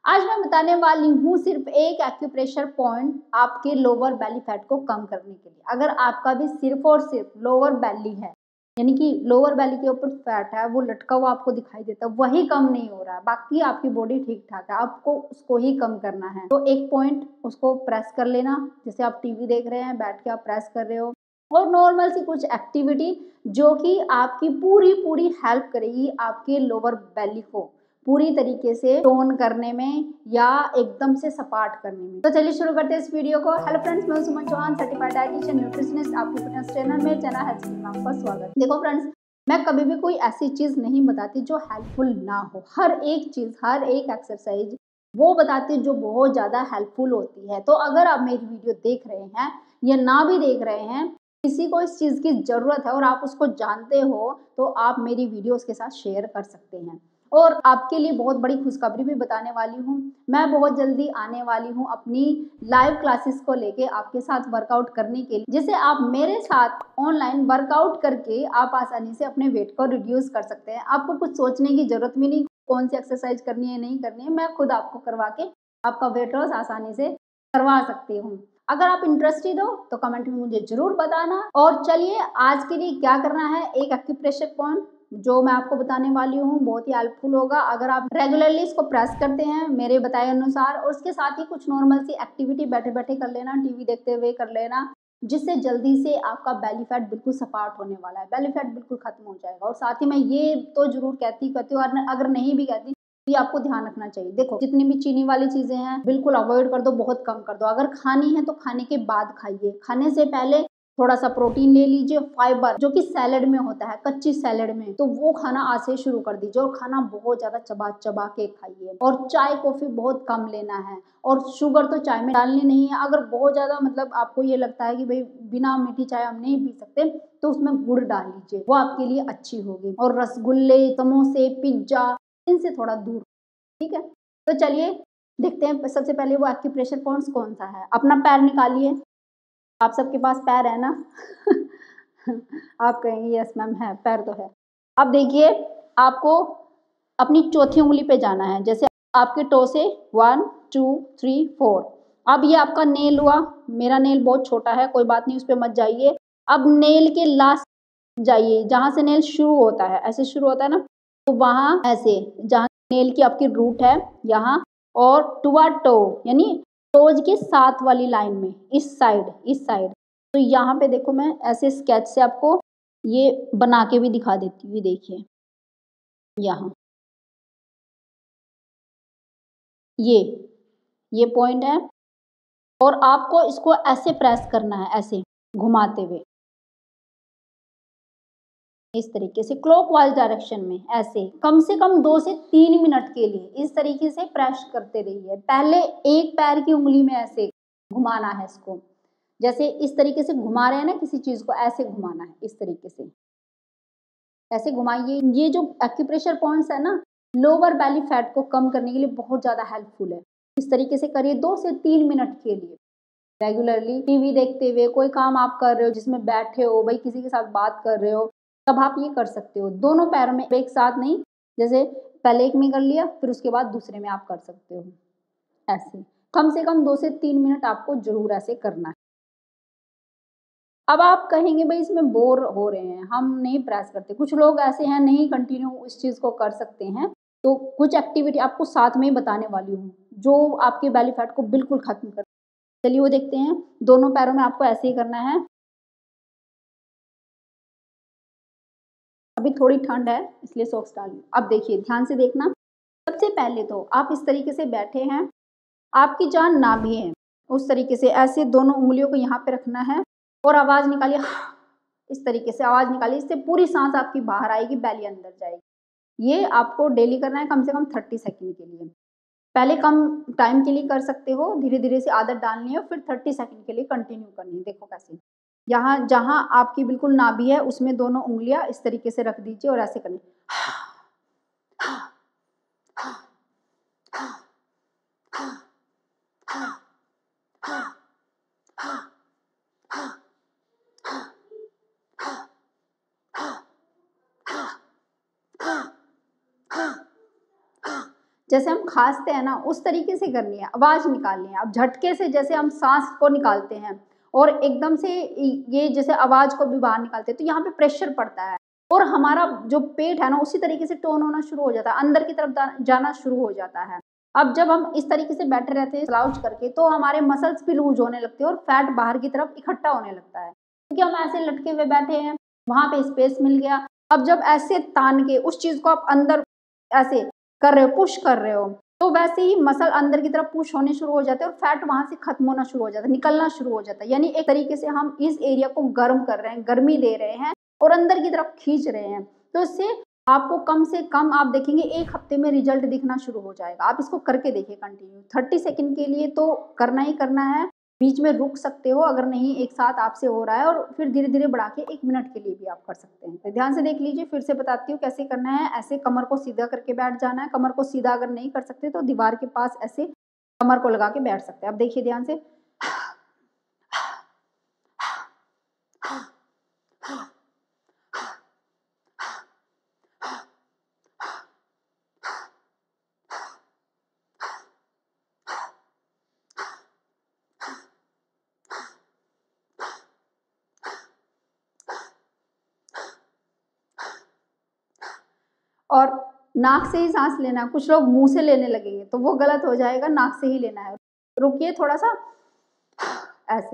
आज मैं बताने वाली हूँ सिर्फ एक एक्यूप्रेशर पॉइंट आपके लोअर बेली फैट को कम करने के लिए। अगर आपका भी सिर्फ और सिर्फ लोअर बेली है, यानी कि लोअर बेली के ऊपर फैट है, वो लटका हुआ आपको दिखाई देता है, वही कम नहीं हो रहा है, बाकी आपकी बॉडी ठीक ठाक है, आपको उसको ही कम करना है। तो एक पॉइंट उसको प्रेस कर लेना, जैसे आप टीवी देख रहे हैं, बैठ के आप प्रेस कर रहे हो, और नॉर्मल सी कुछ एक्टिविटी जो कि आपकी पूरी हेल्प करेगी आपके लोअर बेली को पूरी तरीके से टोन करने में या एकदम से सपाट करने में। तो चलिए शुरू करते हैं इस वीडियो को। हेलो फ्रेंड्स, मैं Suman Chauhan, certified dietitian nutritionist, आपकी फिटनेस ट्रेनर। मेरे चैनल हेल्थ में आपका स्वागत। देखो फ्रेंड्स, मैं कभी भी कोई ऐसी चीज नहीं बताती जो हेल्पफुल ना हो। हर एक चीज, हर एक एक्सरसाइज वो बताती है जो बहुत ज्यादा हेल्पफुल होती है। तो अगर आप मेरी वीडियो देख रहे हैं या ना भी देख रहे हैं, किसी को इस चीज की जरूरत है और आप उसको जानते हो, तो आप मेरी वीडियो उसके साथ शेयर कर सकते हैं। और आपके लिए बहुत बड़ी खुशखबरी भी बताने वाली हूँ। मैं बहुत जल्दी आने वाली हूँ अपनी लाइव क्लासेस को लेके आपके साथ वर्कआउट करने के लिए, जिसे आप मेरे साथ ऑनलाइन वर्कआउट करके आप आसानी से अपने वेट को रिड्यूस कर सकते हैं। आपको कुछ सोचने की जरूरत भी नहीं, कौन सी एक्सरसाइज करनी है नहीं करनी है, मैं खुद आपको करवा के आपका वेट लॉस आसानी से करवा सकती हूँ। अगर आप इंटरेस्टेड हो तो कमेंट में मुझे जरूर बताना। और चलिए, आज के लिए क्या करना है, एक एक्यूप्रेशर पॉइंट जो मैं आपको बताने वाली हूँ बहुत ही हेल्पफुल होगा अगर आप रेगुलरली इसको प्रेस करते हैं मेरे बताए अनुसार। और उसके साथ ही कुछ नॉर्मल सी एक्टिविटी बैठे बैठे कर लेना, टीवी देखते हुए कर लेना, जिससे जल्दी से आपका बेली फैट बिल्कुल सपाट होने वाला है, बेली फैट बिल्कुल खत्म हो जाएगा। और साथ ही मैं ये तो जरूर कहती हूँ, और अगर नहीं भी कहती, ये आपको ध्यान रखना चाहिए। देखो, जितनी भी चीनी वाली चीजें हैं बिल्कुल अवॉइड कर दो, बहुत कम कर दो। अगर खानी है तो खाने के बाद खाइए, खाने से पहले थोड़ा सा प्रोटीन ले लीजिए, फाइबर जो कि सैलेड में होता है, कच्ची सैलेड में, तो वो खाना आज से शुरू कर दीजिए। और खाना बहुत ज्यादा चबा चबा के खाइए। और चाय कॉफी बहुत कम लेना है, और शुगर तो चाय में डालनी नहीं है। अगर बहुत ज्यादा मतलब आपको ये लगता है कि भाई बिना मीठी चाय हम नहीं पी सकते, तो उसमें गुड़ डाल लीजिए, वो आपके लिए अच्छी होगी। और रसगुल्ले, समोसे, पिज्जा, इनसे थोड़ा दूर, ठीक है। तो चलिए देखते हैं, सबसे पहले वो एक्यूप्रेशर पॉइंट्स कौन सा है। अपना पैर निकालिए, आप सबके पास पैर है ना? आप कहेंगे यस मैम है, पैर तो है। अब देखिए, आपको अपनी चौथी उंगली पे जाना है, जैसे आपके टो से 1 2 3 4। अब ये आपका नेल हुआ, मेरा नेल बहुत छोटा है, कोई बात नहीं, उस पर मत जाइए। अब नेल के लास्ट जाइए, जहां से नेल शुरू होता है, ऐसे शुरू होता है ना, तो वहां ऐसे जहां नेल की आपकी रूट है यहाँ, और टुवर्ड टो यानी टोज के साथ वाली लाइन में, इस साइड। तो यहाँ पे देखो, मैं ऐसे स्केच से आपको ये बना के भी दिखा देती हूँ। देखिए यहाँ ये पॉइंट है, और आपको इसको ऐसे प्रेस करना है, ऐसे घुमाते हुए, इस तरीके से क्लॉकवाइज डायरेक्शन में, ऐसे कम से कम 2 से 3 मिनट के लिए इस तरीके से प्रेस करते रहिए। पहले एक पैर की उंगली में ऐसे घुमाना है इसको, जैसे इस तरीके से घुमा रहे हैं ना किसी चीज को, ऐसे घुमाना है, इस तरीके से ऐसे घुमाइए। ये जो एक्यूप्रेशर पॉइंट्स है ना, लोअर बेली फैट को कम करने के लिए बहुत ज्यादा हेल्पफुल है। इस तरीके से करिए 2 से 3 मिनट के लिए रेगुलरली। टीवी देखते हुए, कोई काम आप कर रहे हो जिसमें बैठे हो, भाई किसी के साथ बात कर रहे हो, तब आप ये कर सकते हो। दोनों पैरों में एक साथ नहीं, जैसे पहले एक में कर लिया फिर उसके बाद दूसरे में आप कर सकते हो। ऐसे कम से कम 2 से 3 मिनट आपको जरूर ऐसे करना है। अब आप कहेंगे भाई इसमें बोर हो रहे हैं, हम नहीं प्रेस करते। कुछ लोग ऐसे हैं नहीं कंटिन्यू इस चीज को कर सकते हैं, तो कुछ एक्टिविटी आपको साथ में ही बताने वाली हूँ जो आपके बेली फैट को बिल्कुल खत्म कर। चलिए वो देखते हैं। दोनों पैरों में आपको ऐसे ही करना है। अभी थोड़ी ठंड है इसलिए सॉक्स डाल ली। अब देखिए, ध्यान से देखना। सबसे पहले तो आप इस तरीके से बैठे हैं, आपकी जान नाभि है, उस तरीके से ऐसे दोनों उंगलियों को यहाँ पे रखना है, और आवाज निकालिए, इस तरीके से आवाज निकालिए। इससे पूरी सांस आपकी बाहर आएगी, बेली अंदर जाएगी। ये आपको डेली करना है, कम से कम 30 सेकंड के लिए। पहले कम टाइम के लिए कर सकते हो, धीरे धीरे से आदत डालनी है, फिर 30 सेकंड के लिए कंटिन्यू करनी है। देखो कैसे, यहाँ जहां आपकी बिल्कुल नाभि है उसमें दोनों उंगलियां इस तरीके से रख दीजिए और ऐसे करनी। जैसे हम खांसते हैं ना उस तरीके से करनी है, आवाज निकालनी है। अब झटके से जैसे हम सांस को निकालते हैं और एकदम से ये जैसे आवाज को भी बाहर निकालते हैं तो यहाँ पे प्रेशर पड़ता है और हमारा जो पेट है ना उसी तरीके से टोन होना शुरू हो जाता है, अंदर की तरफ जाना शुरू हो जाता है। अब जब हम इस तरीके से बैठे रहते हैं स्लाउच करके तो हमारे मसल्स भी लूज होने लगते हैं और फैट बाहर की तरफ इकट्ठा होने लगता है, क्योंकि हम ऐसे लटके हुए बैठे हैं, वहां पे स्पेस मिल गया। अब जब ऐसे तान के उस चीज को आप अंदर ऐसे कर रहे हो, पुश कर रहे हो, तो वैसे ही मसल अंदर की तरफ पुश होने शुरू हो जाते हैं और फैट वहां से खत्म होना शुरू हो जाता है, निकलना शुरू हो जाता है। यानी एक तरीके से हम इस एरिया को गर्म कर रहे हैं, गर्मी दे रहे हैं और अंदर की तरफ खींच रहे हैं। तो इससे आपको कम से कम आप देखेंगे 1 हफ्ते में रिजल्ट दिखना शुरू हो जाएगा। आप इसको करके देखिए कंटिन्यू 30 सेकंड के लिए तो करना ही करना है, बीच में रुक सकते हो अगर नहीं एक साथ आपसे हो रहा है, और फिर धीरे धीरे बढ़ा के 1 मिनट के लिए भी आप कर सकते हैं। तो ध्यान से देख लीजिए, फिर से बताती हूँ कैसे करना है। ऐसे कमर को सीधा करके बैठ जाना है, कमर को सीधा अगर नहीं कर सकते तो दीवार के पास ऐसे कमर को लगा के बैठ सकते हैं। अब देखिए ध्यान से, और नाक से ही सांस लेना है। कुछ लोग मुंह से लेने लगेंगे तो वो गलत हो जाएगा, नाक से ही लेना है। रुकिए थोड़ा सा, ऐसे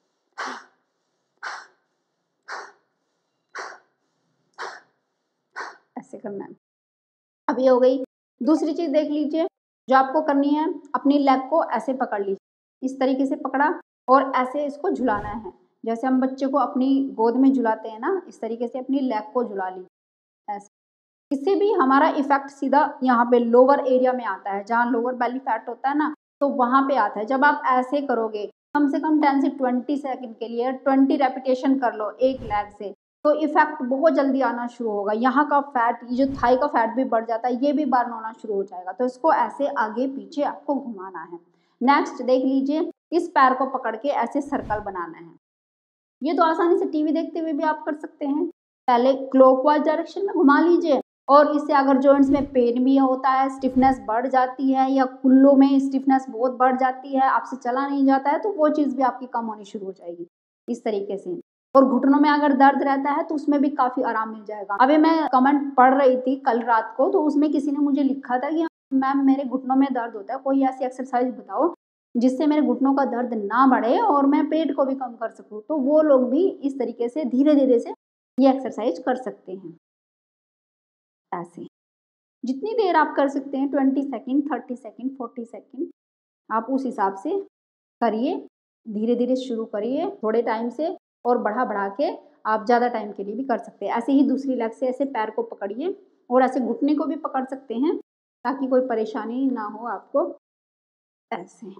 ऐसे करना है। अब ये हो गई। दूसरी चीज देख लीजिए जो आपको करनी है, अपनी लेग को ऐसे पकड़ लीजिए, इस तरीके से पकड़ा और ऐसे इसको झुलाना है। जैसे हम बच्चे को अपनी गोद में झुलाते हैं ना, इस तरीके से अपनी लेग को झुला ली ऐसे। इससे भी हमारा इफेक्ट सीधा यहाँ पे लोअर एरिया में आता है, जहाँ लोअर बेली फैट होता है ना, तो वहां पे आता है। जब आप ऐसे करोगे कम से कम 10 से 20 सेकंड के लिए 20 रेपिटेशन कर लो एक लेग से, तो इफेक्ट बहुत जल्दी आना शुरू होगा। यहाँ का फैट, ये जो थाई का फैट भी बढ़ जाता है, ये भी बर्न होना शुरू हो जाएगा। तो इसको ऐसे आगे पीछे आपको घुमाना है। नेक्स्ट देख लीजिए, इस पैर को पकड़ के ऐसे सर्कल बनाना है। ये तो आसानी से टीवी देखते हुए भी आप कर सकते हैं। पहले क्लॉकवाइज डायरेक्शन में घुमा लीजिए, और इससे अगर जॉइंट्स में पेन भी होता है, स्टिफनेस बढ़ जाती है, या कुल्लों में स्टिफनेस बहुत बढ़ जाती है, आपसे चला नहीं जाता है, तो वो चीज़ भी आपकी कम होनी शुरू हो जाएगी इस तरीके से। और घुटनों में अगर दर्द रहता है तो उसमें भी काफ़ी आराम मिल जाएगा। अभी मैं कमेंट पढ़ रही थी कल रात को, तो उसमें किसी ने मुझे लिखा था कि मैम मेरे घुटनों में दर्द होता है, कोई ऐसी एक्सरसाइज बताओ जिससे मेरे घुटनों का दर्द ना बढ़े और मैं पेट को भी कम कर सकूं। तो वो लोग भी इस तरीके से धीरे धीरे से ये एक्सरसाइज कर सकते हैं। ऐसे जितनी देर आप कर सकते हैं, 20 सेकंड, 30 सेकंड, 40 सेकंड, आप उस हिसाब से करिए। धीरे धीरे शुरू करिए थोड़े टाइम से, और बढ़ा बढ़ा के आप ज़्यादा टाइम के लिए भी कर सकते हैं। ऐसे ही दूसरी लेग से ऐसे पैर को पकड़िए और ऐसे घुटने को भी पकड़ सकते हैं ताकि कोई परेशानी ना हो आपको। ऐसे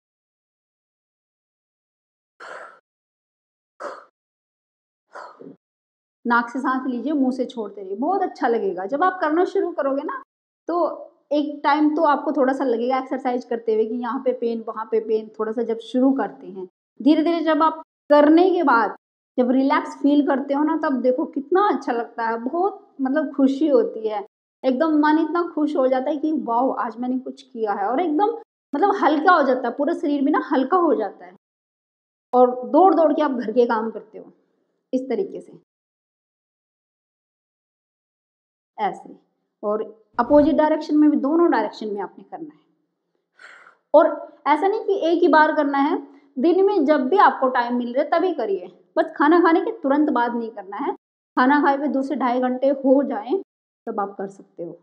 नाक से सांस लीजिए, मुंह से छोड़ते रहिए, बहुत अच्छा लगेगा। जब आप करना शुरू करोगे ना, तो एक टाइम तो आपको थोड़ा सा लगेगा एक्सरसाइज करते हुए कि यहाँ पे पेन वहाँ पे पेन, थोड़ा सा जब शुरू करते हैं। धीरे धीरे जब आप करने के बाद जब रिलैक्स फील करते हो ना, तब देखो कितना अच्छा लगता है, बहुत मतलब खुशी होती है, एकदम मन इतना खुश हो जाता है कि वाह आज मैंने कुछ किया है, और एकदम मतलब हल्का हो जाता है, पूरा शरीर भी ना हल्का हो जाता है, और दौड़ दौड़ के आप घर के काम करते हो इस तरीके से ऐसे। और अपोजिट डायरेक्शन में भी, दोनों डायरेक्शन में आपने करना है। और ऐसा नहीं कि एक ही बार करना है, दिन में जब भी आपको टाइम मिल रहा है तभी करिए, बस खाना खाने के तुरंत बाद नहीं करना है। खाना खाए हुए 2 से ढाई घंटे हो जाएं तब आप कर सकते हो।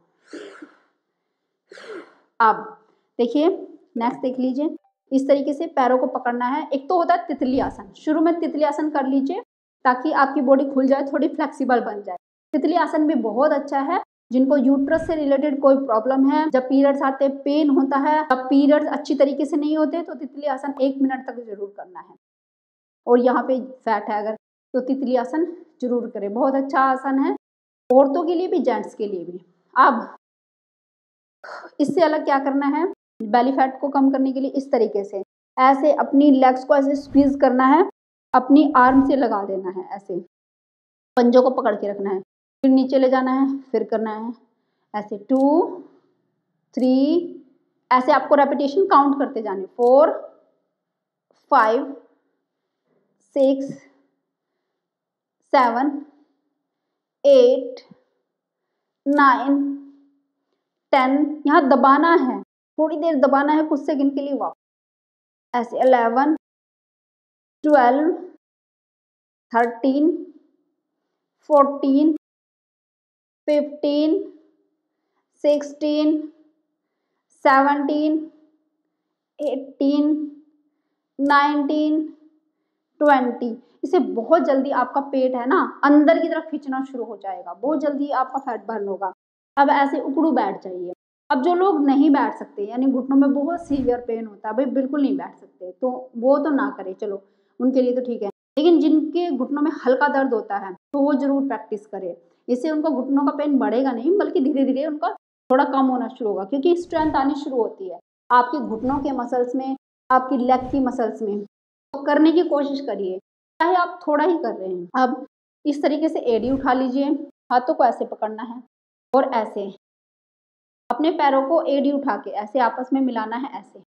अब देखिए नेक्स्ट देख लीजिए, इस तरीके से पैरों को पकड़ना है। एक तो होता है तितली आसन, शुरू में तितली आसन कर लीजिए ताकि आपकी बॉडी खुल जाए, थोड़ी फ्लेक्सिबल बन जाए। तितली आसन भी बहुत अच्छा है जिनको यूट्रस से रिलेटेड कोई प्रॉब्लम है, जब पीरियड्स आते हैं, पेन होता है, जब पीरियड्स अच्छी तरीके से नहीं होते, तो तितली आसन 1 मिनट तक जरूर करना है। और यहाँ पे फैट है अगर, तो तितली आसन जरूर करें, बहुत अच्छा आसन है, औरतों के लिए भी जेंट्स के लिए भी। अब इससे अलग क्या करना है, बेली फैट को कम करने के लिए इस तरीके से ऐसे अपनी लेग्स को ऐसे स्क्वीज करना है, अपनी आर्म से लगा देना है, ऐसे पंजों को पकड़ के रखना है, फिर नीचे ले जाना है, फिर करना है ऐसे 2 3, ऐसे आपको रेपिटेशन काउंट करते जाने, 4, 5, 6, 7, 8, 9, 10, यहाँ दबाना है, थोड़ी देर दबाना है, कुछ सेकंड के लिए वापस, ऐसे 11, 12, 13, 14, 15, 16, 17, 18, 19, 20। इसे बहुत जल्दी आपका पेट है ना अंदर की तरफ खींचना शुरू हो जाएगा, बहुत जल्दी आपका फैट बर्न होगा। अब ऐसे उकड़ू बैठ जाइए। अब जो लोग नहीं बैठ सकते, यानी घुटनों में बहुत सीवियर पेन होता है, भाई बिल्कुल नहीं बैठ सकते, तो वो तो ना करें, चलो उनके लिए तो ठीक है, लेकिन जिनके घुटनों में हल्का दर्द होता है तो वो जरूर प्रैक्टिस करें। इससे उनका घुटनों का पेन बढ़ेगा नहीं, बल्कि धीरे धीरे उनका थोड़ा कम होना शुरू होगा, क्योंकि स्ट्रेंथ आनी शुरू होती है आपके घुटनों के मसल्स में, आपकी लेग की मसल्स में। तो करने की कोशिश करिए, चाहे आप थोड़ा ही कर रहे हैं। अब इस तरीके से एड़ी उठा लीजिए, हाथों को ऐसे पकड़ना है और ऐसे अपने पैरों को एड़ी उठा के ऐसे आपस में मिलाना है। ऐसे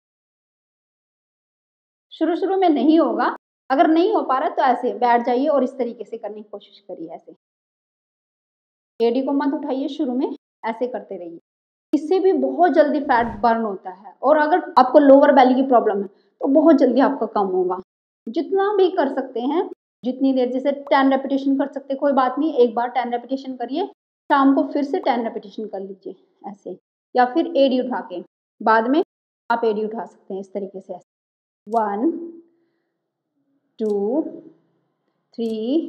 शुरू शुरू में नहीं होगा, अगर नहीं हो पा रहा तो ऐसे बैठ जाइए और इस तरीके से करने की कोशिश करिए। ऐसे एड़ी को मत उठाइए, शुरू में ऐसे करते रहिए, इससे भी बहुत जल्दी फैट बर्न होता है। और अगर आपको लोअर बेली की प्रॉब्लम है तो बहुत जल्दी आपका कम होगा। जितना भी कर सकते हैं, जितनी देर, जैसे 10 रेपिटेशन कर सकते, कोई बात नहीं, एक बार 10 रेपिटेशन करिए, शाम को फिर से 10 रेपिटेशन कर लीजिए ऐसे, या फिर एडी उठा के बाद में आप एडी उठा सकते हैं इस तरीके से। 1, 2, 3,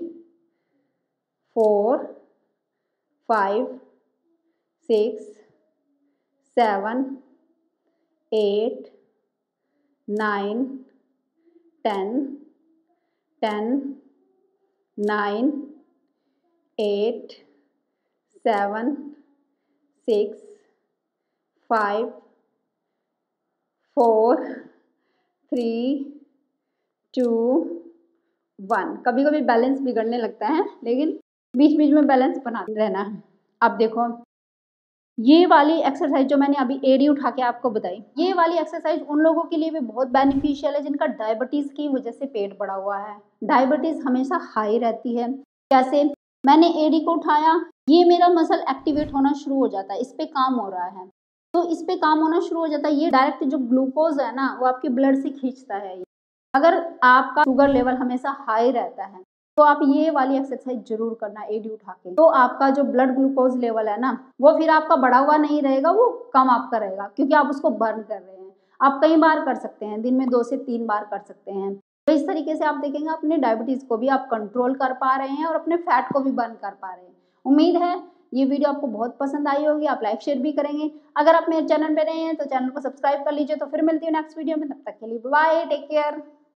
4, 5, 6, 7, 8, 9, 10, 10, 9, 8, 7, 6, 5, 4, 3, 2, 1। कभी कभी बैलेंस बिगड़ने लगता है, लेकिन बीच बीच में बैलेंस बना रहना है। अब देखो ये वाली एक्सरसाइज जो मैंने अभी एड़ी उठा के आपको बताई, ये वाली एक्सरसाइज उन लोगों के लिए भी बहुत बेनिफिशियल है जिनका डायबिटीज की वजह से पेट बढ़ा हुआ है। डायबिटीज हमेशा हाई रहती है। कैसे? मैंने एड़ी को उठाया, ये मेरा मसल एक्टिवेट होना शुरू हो जाता है, इस पे काम हो रहा है, तो इस पे काम होना शुरू हो जाता है। ये डायरेक्ट जो ग्लूकोज है ना वो आपके ब्लड से खींचता है। अगर आपका शुगर लेवल हमेशा हाई रहता है तो आप ये वाली एक्सरसाइज जरूर करना एडी उठा के, तो आपका जो ब्लड ग्लूकोज लेवल है ना वो फिर आपका बढ़ा हुआ नहीं रहेगा, वो कम आपका रहेगा, क्योंकि आप उसको बर्न कर रहे हैं। आप कई बार कर सकते हैं, दिन में 2 से 3 बार कर सकते हैं। तो इस तरीके से आप देखेंगे अपने डायबिटीज को भी आप कंट्रोल कर पा रहे हैं और अपने फैट को भी बर्न कर पा रहे हैं। उम्मीद है ये वीडियो आपको बहुत पसंद आई होगी, आप लाइक शेयर भी करेंगे। अगर आप मेरे चैनल पे नए हैं तो चैनल को सब्सक्राइब कर लीजिए। तो फिर मिलती हूँ नेक्स्ट वीडियो में, तब तक के लिए बाय, टेक केयर।